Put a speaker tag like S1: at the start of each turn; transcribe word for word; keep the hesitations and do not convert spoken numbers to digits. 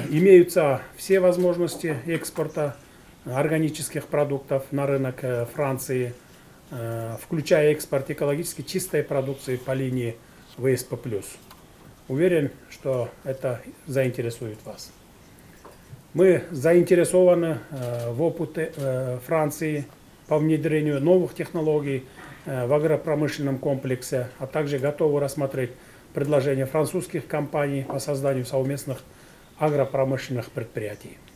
S1: Имеются все возможности экспорта органических продуктов на рынок Франции, включая экспорт экологически чистой продукции по линии вэ эс пэ плюс. Уверен, что это заинтересует вас. Мы заинтересованы в опыте Франции по внедрению новых технологий в агропромышленном комплексе, а также готовы рассмотреть предложения французских компаний по созданию совместных агропромышленных предприятий.